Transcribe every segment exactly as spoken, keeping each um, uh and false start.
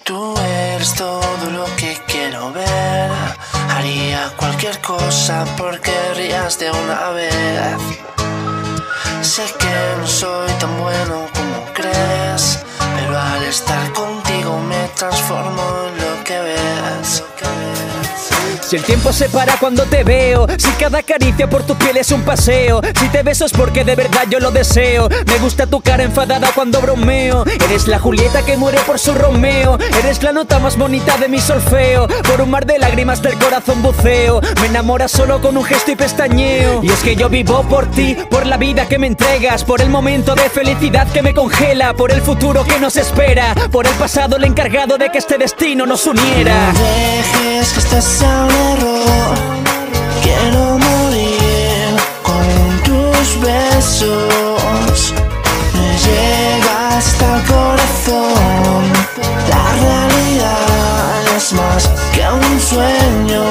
Tú eres todo lo que quiero ver. Haría cualquier cosa porque rías de una vez. Sé que no soy tan bueno como crees, pero al estar contigo me transformo en lo que ves. Si el tiempo se para cuando te veo, si cada caricia por tu piel es un paseo, si te beso es porque de verdad yo lo deseo. Me gusta tu cara enfadada cuando bromeo. Eres la Julieta que muere por su Romeo. Eres la nota más bonita de mi solfeo. Por un mar de lágrimas del corazón buceo. Me enamoras solo con un gesto y pestañeo. Y es que yo vivo por ti, por la vida que me entregas, por el momento de felicidad que me congela, por el futuro que nos espera, por el pasado el encargado de que este destino nos uniera. No dejes que este sea un error. Quiero morir con tus besos. Me llega hasta el corazón. La realidad es más que un sueño.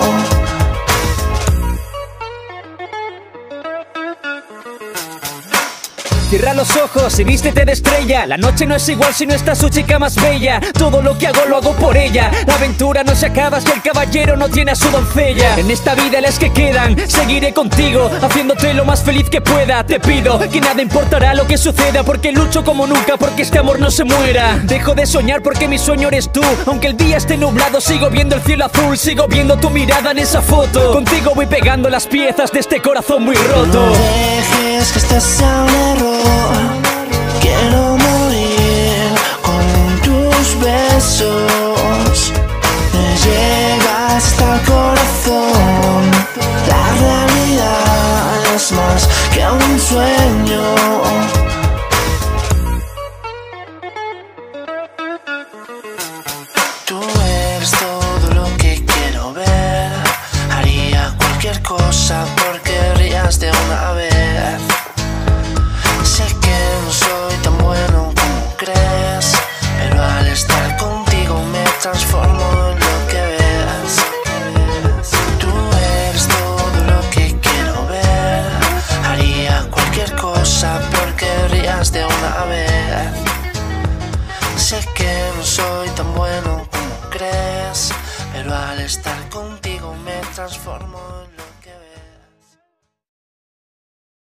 Cierra los ojos y vístete de estrella. La noche no es igual si no está su chica más bella. Todo lo que hago lo hago por ella. La aventura no se acaba si el caballero no tiene a su doncella. En esta vida las que quedan, seguiré contigo, haciéndote lo más feliz que pueda. Te pido que nada importará lo que suceda, porque lucho como nunca porque este amor no se muera. Dejo de soñar porque mi sueño eres tú. Aunque el día esté nublado sigo viendo el cielo azul. Sigo viendo tu mirada en esa foto. Contigo voy pegando las piezas de este corazón muy roto. No dejes que este sea un error. Quiero morir con tus besos. Me llega hasta el corazón. La realidad es más que un sueño. Tú eres todo lo que quiero ver. Haría cualquier cosa porque rías de una vez. Sé que no soy tan bueno como crees, pero al estar contigo me transformo en lo que ves. Tú eres todo lo que quiero ver. Haría cualquier cosa porque rías de una vez. Sé que no soy tan bueno como crees, pero al estar contigo me transformo en